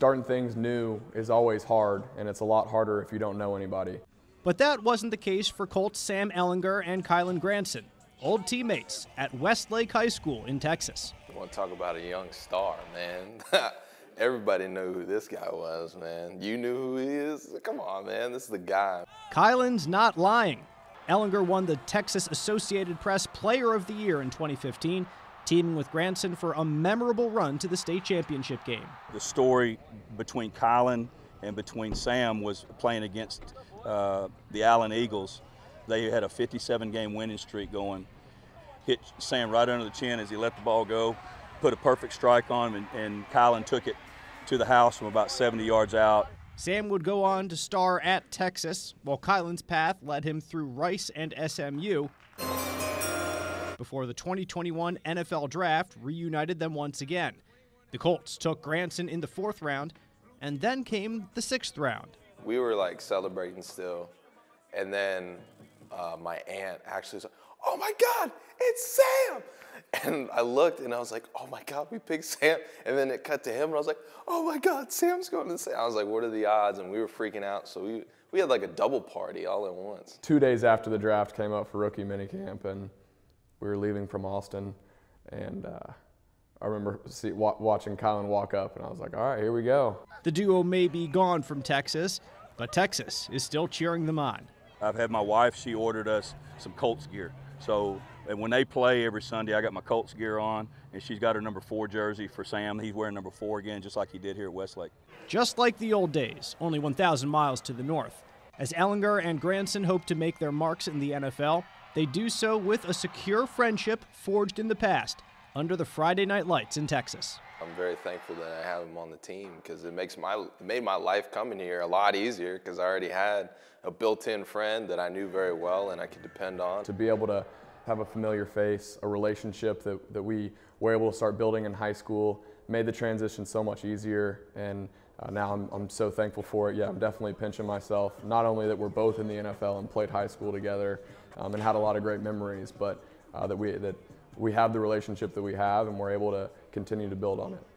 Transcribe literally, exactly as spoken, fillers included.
starting things new is always hard, and it's a lot harder if you don't know anybody. But that wasn't the case for Colts Sam Ehlinger and Kylen Granson, old teammates at Westlake High School in Texas. You want to talk about a young star, man. Everybody knew who this guy was, man. You knew who he is? Come on, man, this is the guy. Kylen's not lying. Ehlinger won the Texas Associated Press Player of the Year in twenty fifteen, teaming with Granson for a memorable run to the state championship game. The story between Kylen and between Sam was playing against uh, the Allen Eagles. They had a fifty-seven game winning streak going. Hit Sam right under the chin as he let the ball go, put a perfect strike on him, and, and Kylen took it to the house from about seventy yards out. Sam would go on to star at Texas, while Kylen's path led him through Rice and S M U before the twenty twenty-one N F L Draft reunited them once again. The Colts took Granson in the fourth round, and then came the sixth round. We were like celebrating still, and then uh, my aunt actually was like, "Oh my God, it's Sam!" And I looked and I was like, "Oh my God, we picked Sam!" And then it cut to him, and I was like, "Oh my God, Sam's going to Sam!" I was like, "What are the odds?" And we were freaking out, so we we had like a double party all at once. Two days after the draft came up for rookie minicamp, and we were leaving from Austin, and uh, I remember see, wa watching Kylen walk up, and I was like, "All right, here we go." The duo may be gone from Texas, but Texas is still cheering them on. I've had my wife, she ordered us some Colts gear. So and when they play every Sunday, I got my Colts gear on, and she's got her number four jersey for Sam. He's wearing number four again, just like he did here at Westlake. Just like the old days, only one thousand miles to the north. As Ehlinger and Granson hope to make their marks in the N F L, they do so with a secure friendship forged in the past, under the Friday night lights in Texas. I'm very thankful that I have him on the team, because it makes my it made my life coming here a lot easier, because I already had a built-in friend that I knew very well and I could depend on. To be able to have a familiar face, a relationship that, that we were able to start building in high school, made the transition so much easier, and uh, now I'm, I'm so thankful for it. Yeah, I'm definitely pinching myself, not only that we're both in the N F L and played high school together um, and had a lot of great memories, but uh, that we that we have the relationship that we have, and we're able to continue to build on it.